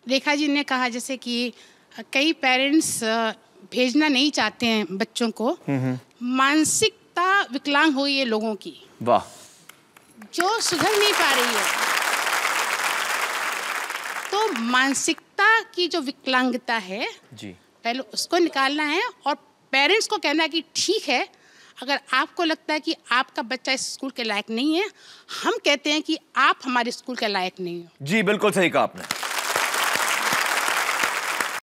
रेखा जी ने कहा जैसे कि कई पेरेंट्स भेजना नहीं चाहते हैं बच्चों को, मानसिकता विकलांग हुई है लोगों की, वाह, जो सुधर नहीं पा रही है। तो मानसिकता की जो विकलांगता है जी, पहले उसको निकालना है और पेरेंट्स को कहना है कि ठीक है, अगर आपको लगता है कि आपका बच्चा इस स्कूल के लायक नहीं है, हम कहते हैं कि आप हमारे स्कूल के लायक नहीं हो। जी बिल्कुल सही कहा आपने।